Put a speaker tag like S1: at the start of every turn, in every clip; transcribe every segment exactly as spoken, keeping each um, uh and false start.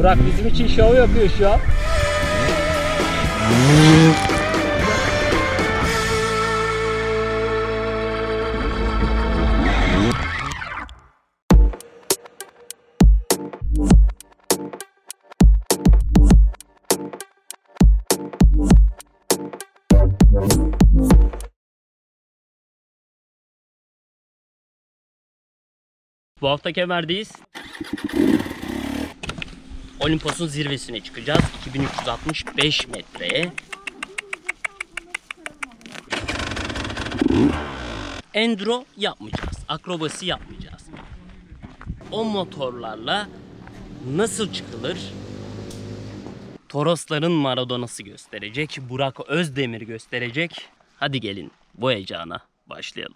S1: Burak bizim için şov yapıyor şu an. Bu hafta Kemer'deyiz. Olimpos'un zirvesine çıkacağız. iki bin üç yüz altmış beş metreye. Enduro yapmayacağız. Akrobasi yapmayacağız. O motorlarla nasıl çıkılır? Torosların Maradona'sı gösterecek. Burak Özdemir gösterecek. Hadi gelin bu heyecana başlayalım.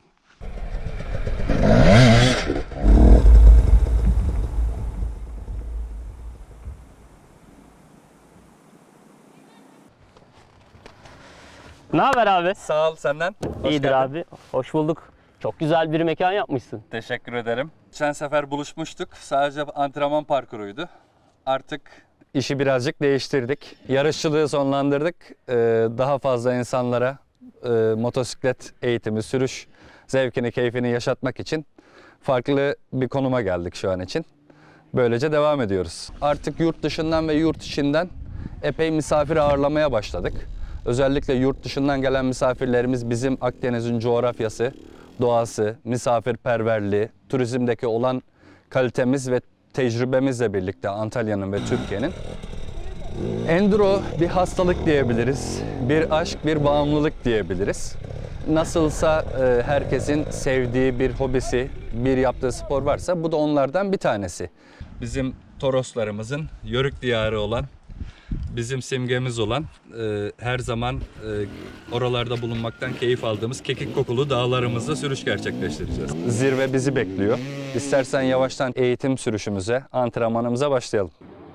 S1: Ne haber abi?
S2: Sağ ol, senden. Hoş
S1: İyidir
S2: geldin.
S1: abi. Hoş bulduk. Çok güzel bir mekan yapmışsın.
S2: Teşekkür ederim. Geçen sefer buluşmuştuk. Sadece antrenman parkuruydu. Artık işi birazcık değiştirdik. Yarışçılığı sonlandırdık. Ee, daha fazla insanlara e, motosiklet eğitimi, sürüş zevkini, keyfini yaşatmak için farklı bir konuma geldik şu an için. Böylece devam ediyoruz. Artık yurt dışından ve yurt içinden epey misafir ağırlamaya başladık. Özellikle yurt dışından gelen misafirlerimiz bizim Akdeniz'in coğrafyası, doğası, misafirperverliği, turizmdeki olan kalitemiz ve tecrübemizle birlikte Antalya'nın ve Türkiye'nin. Enduro bir hastalık diyebiliriz, bir aşk, bir bağımlılık diyebiliriz. Nasılsa e, herkesin sevdiği bir hobisi, bir yaptığı spor varsa bu da onlardan bir tanesi. Bizim Toroslarımızın Yörük diyarı olan, bizim simgemiz olan, e, her zaman e, oralarda bulunmaktan keyif aldığımız kekik kokulu dağlarımızda sürüş gerçekleştireceğiz. Zirve bizi bekliyor. İstersen yavaştan eğitim sürüşümüze, antrenmanımıza başlayalım.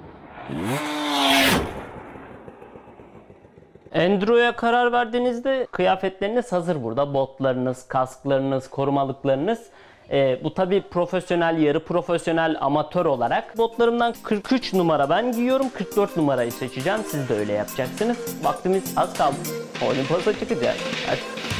S1: Enduro'ya karar verdiğinizde kıyafetleriniz hazır burada. Botlarınız, kasklarınız, korumalıklarınız. Ee, bu tabi profesyonel, yarı profesyonel, amatör olarak. Botlarımdan kırk üç numara ben giyiyorum. kırk dört numarayı seçeceğim. Siz de öyle yapacaksınız. Vaktimiz az kaldı. Olimpos'a çıkacağız. Hadi.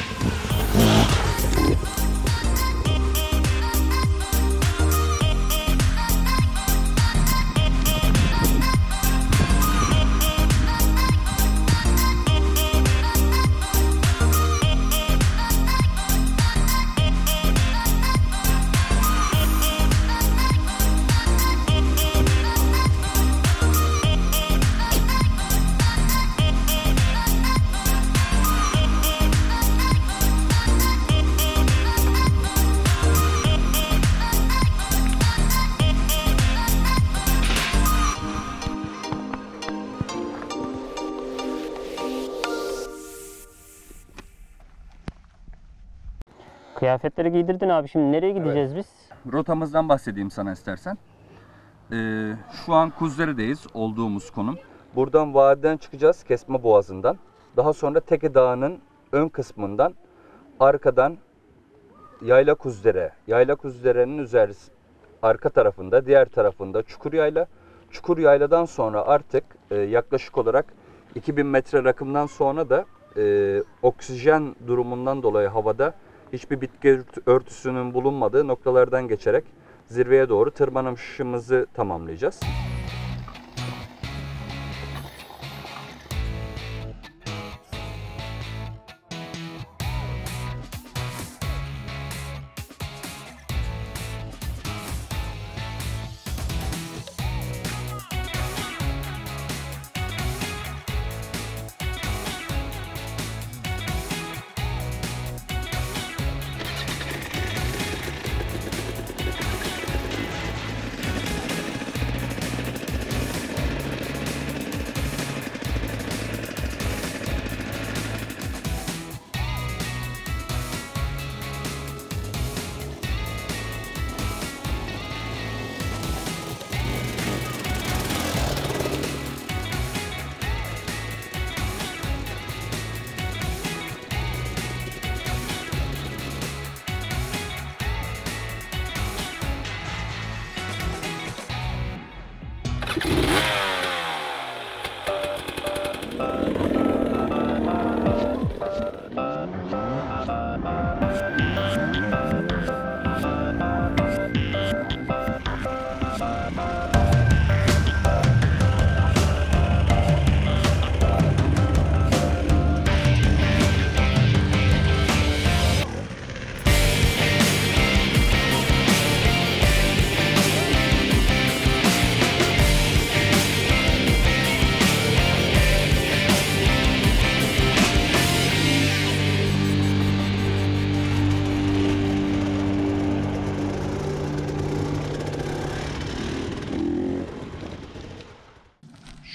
S1: Kıyafetleri giydirdin abi. Şimdi nereye gideceğiz evet. biz?
S2: Rotamızdan bahsedeyim sana istersen. Ee, şu an Kuzdere'deyiz, olduğumuz konum. Buradan vadiden çıkacağız, Kesme Boğazı'ndan. Daha sonra Teke Dağı'nın ön kısmından, arkadan Yayla Kuzdere. Yayla Kuzdere'nin üzeri arka tarafında, diğer tarafında Çukur Yayla. Çukur Yayla'dan sonra artık e, yaklaşık olarak iki bin metre rakımdan sonra da e, oksijen durumundan dolayı havada hiçbir bitki örtüsünün bulunmadığı noktalardan geçerek zirveye doğru tırmanışımızı tamamlayacağız.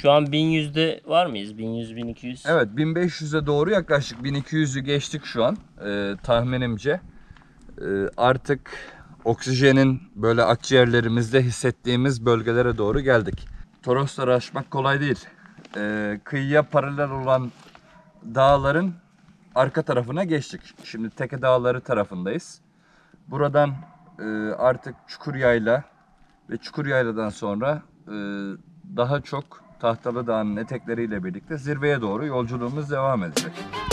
S1: Şu an bin yüzde var mıyız? bin yüz bin iki yüz.
S2: Evet, bin beş yüze doğru yaklaştık. bin iki yüzü geçtik şu an e, tahminimce. E, artık oksijenin böyle akciğerlerimizde hissettiğimiz bölgelere doğru geldik. Torosları aşmak kolay değil. E, kıyıya paralel olan dağların arka tarafına geçtik. Şimdi Teke Dağları tarafındayız. Buradan e, artık Çukuryayla ve Çukuryayladan sonra e, daha çok Tahtalı Dağı'nın etekleriyle birlikte zirveye doğru yolculuğumuz devam edecek.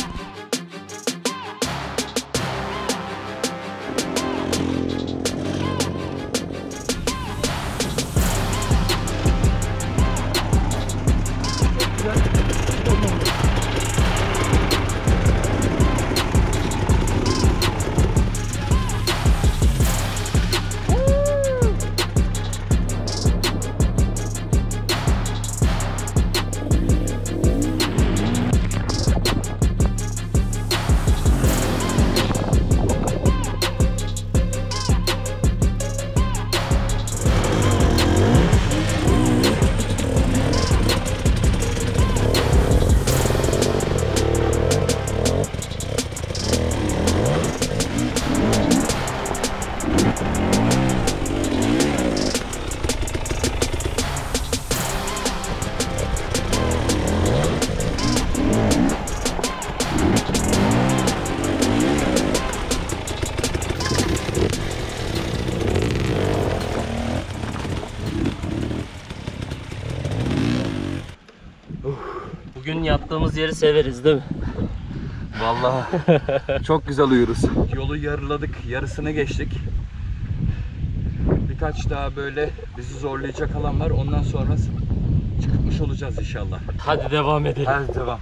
S1: Bugün yattığımız yeri severiz değil mi?
S2: Vallahi çok güzel uyuruz. Yolu yarıladık, yarısını geçtik. Birkaç daha böyle bizi zorlayacak alan var. Ondan sonra çıkmış olacağız inşallah.
S1: Hadi devam edelim.
S2: Hadi devam.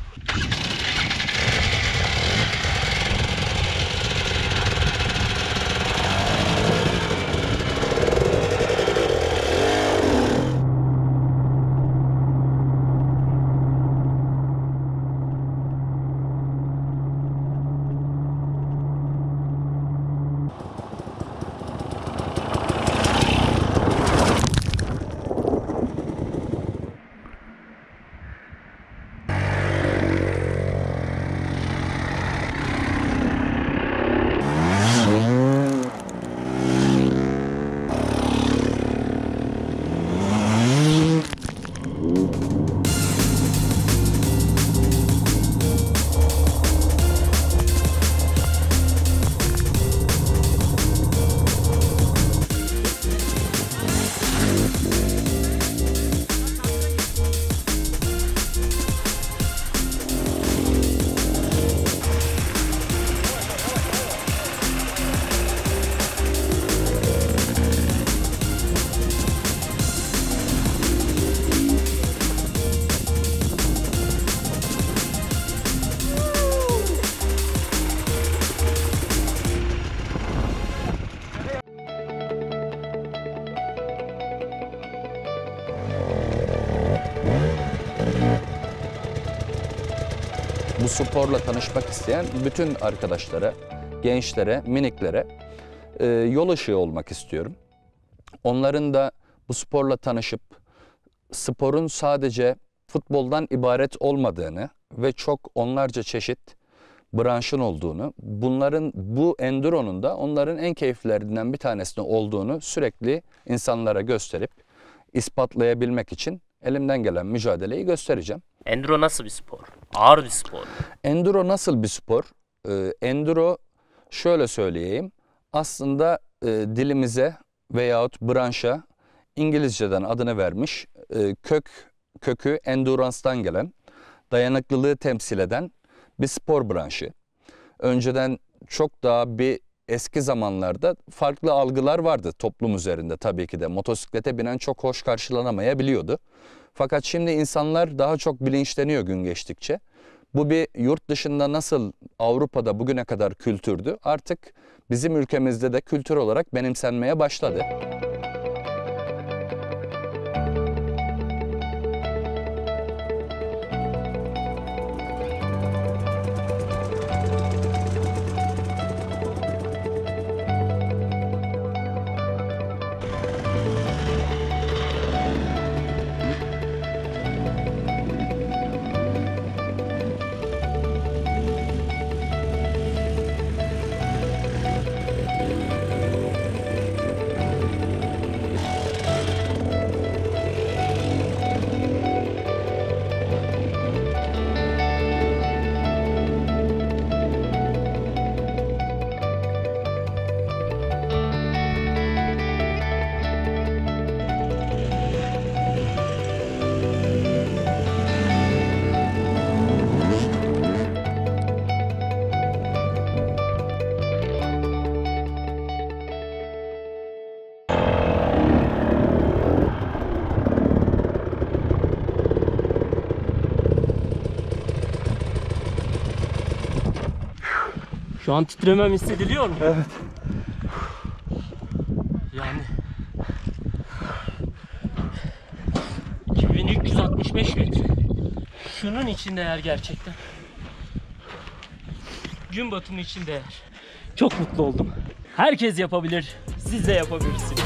S3: Bu sporla tanışmak isteyen bütün arkadaşlara, gençlere, miniklere e, yol ışığı olmak istiyorum. Onların da bu sporla tanışıp sporun sadece futboldan ibaret olmadığını ve çok onlarca çeşit branşın olduğunu, bunların bu enduro'nun da onların en keyiflerinden bir tanesinin olduğunu sürekli insanlara gösterip ispatlayabilmek için elimden gelen mücadeleyi göstereceğim.
S1: Enduro nasıl bir spor? Ağır bir spor.
S3: Enduro nasıl bir spor? Ee, enduro şöyle söyleyeyim. Aslında e, dilimize veyahut branşa İngilizceden adını vermiş, e, kök kökü endurance'dan gelen, dayanıklılığı temsil eden bir spor branşı. Önceden çok daha bir eski zamanlarda farklı algılar vardı toplum üzerinde tabii ki de. Motosiklete binen çok hoş karşılanamayabiliyordu. Fakat şimdi insanlar daha çok bilinçleniyor gün geçtikçe. Bu bir yurt dışında nasıl Avrupa'da bugüne kadar kültürdü, artık bizim ülkemizde de kültür olarak benimsenmeye başladı.
S1: Şu an titremem hissediliyor mu?
S2: Evet.
S1: Yani iki bin üç yüz altmış beş metre. Şunun için değer gerçekten. Gün batımı için değer. Çok mutlu oldum. Herkes yapabilir. Siz de yapabilirsiniz.